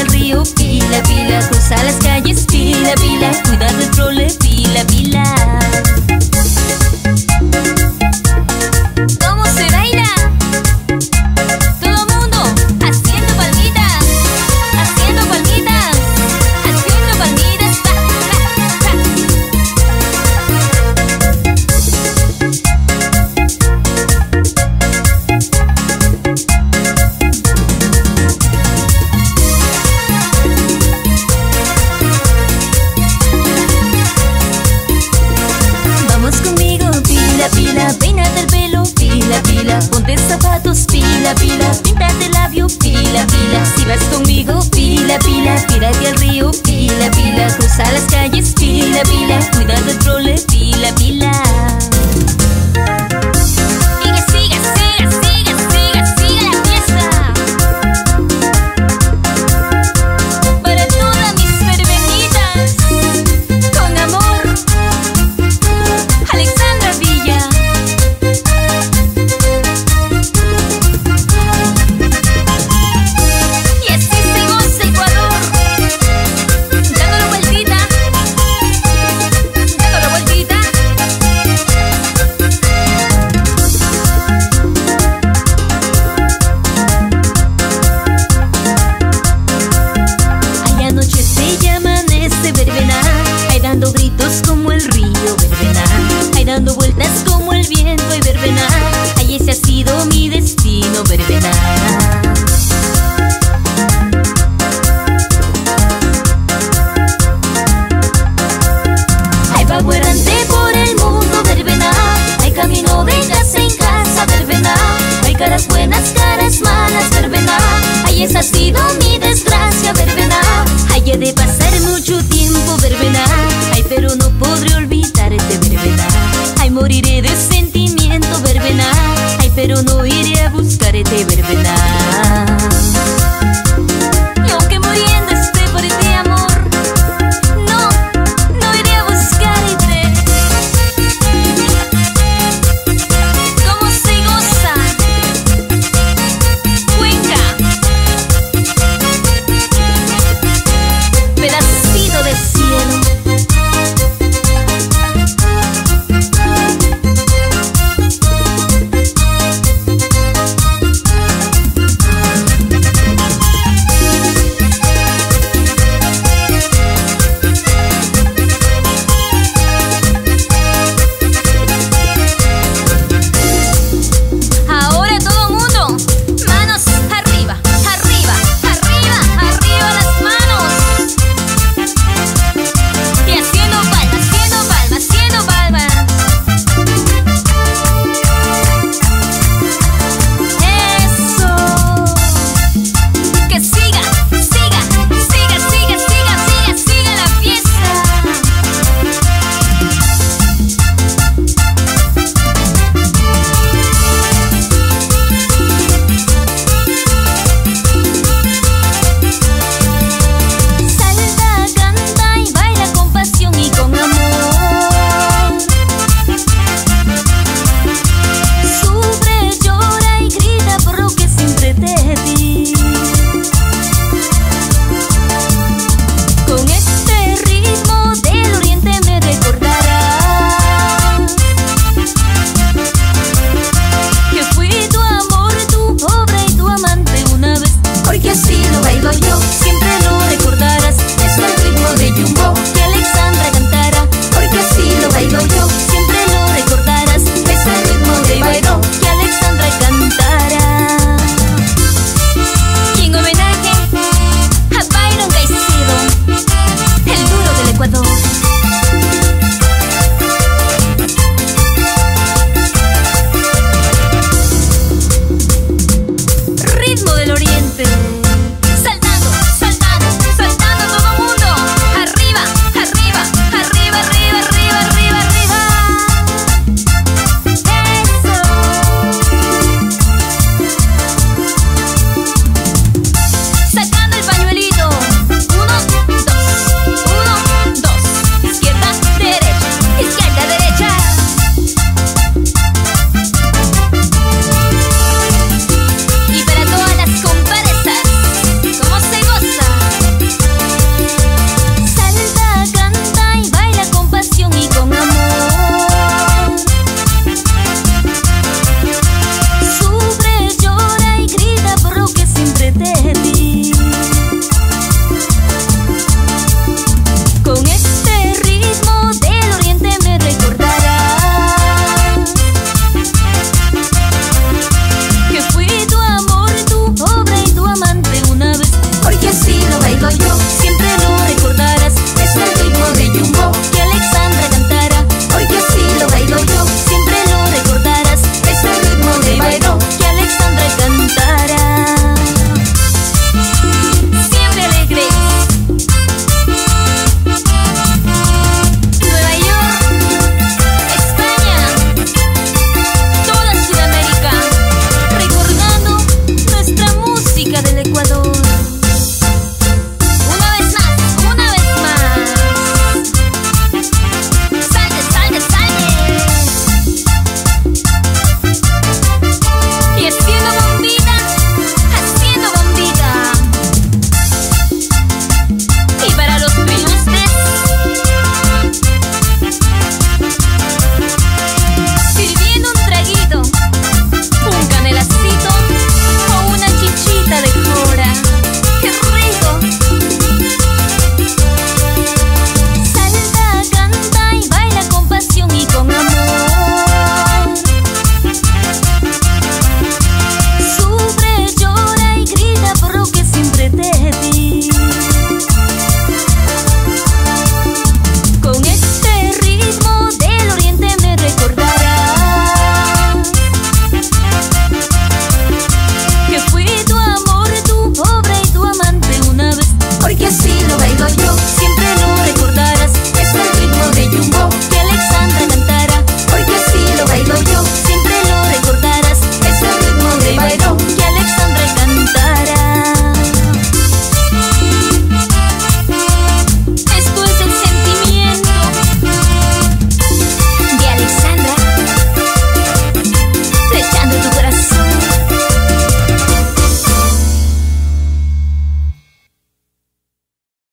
al río, pila, pila. Cruza las calles, pila, pila. Cuidado el trole, pila, pila. ¿Cómo se baila? Todo mundo haciendo palmitas, haciendo palmitas, haciendo palmitas. Pa, pa, Vamos conmigo, pila, pila. Peínate el pelo, pila, pila. Ponte zapatos, pila, pila. Píntate el labio, pila, pila. Si vas conmigo, pila, pila. Tírate al río, pila, pila. Cruza las calles, pila, pila. Cuidado el trole, pila, pila. Y que siga, siga, siga, siga, siga la fiesta. Para todas mis verbenitas, con amor, Alexandra Villa. Y así se goza Ecuador, dándole vueltita, dándole vueltita. Ay, anochece y amanece verbena, ay, dando gritos como el río verbena, ay, dando vueltas como el viento y verbena, ay, ese ha sido mi destino verbena. Ay, va errante por el mundo verbena, ay, camino de casa en casa verbena, hay caras buenas, caras malas verbena, ay, esa ha sido mi desgracia verbena, ay, he de pasar mucho tiempo verbena, ay, pero no podré olvidarte verbena, ay, moriré de sentimiento verbena, ay, pero no iré a buscarte verbena. Y aunque muriendo esté por ti, amor, no, no iré a buscarte. ¿Cómo se goza Cuenca? Pedacito de cielo. Ahora todo mundo, manos arriba, arriba, arriba, arriba las manos. Y haciendo palmas, haciendo palmas, haciendo palmas. Eso. Que siga, siga, siga, siga, siga, siga, siga la fiesta. Salta, canta y baila con pasión y con amor. Sufre, llora y grita por lo que siempre te di. Con este ritmo del oriente me recordarás que fui tu amor, tu obra y tu amante una vez. Porque así lo bailo yo, siempre lo recordarás. Es el ritmo de Jumbo.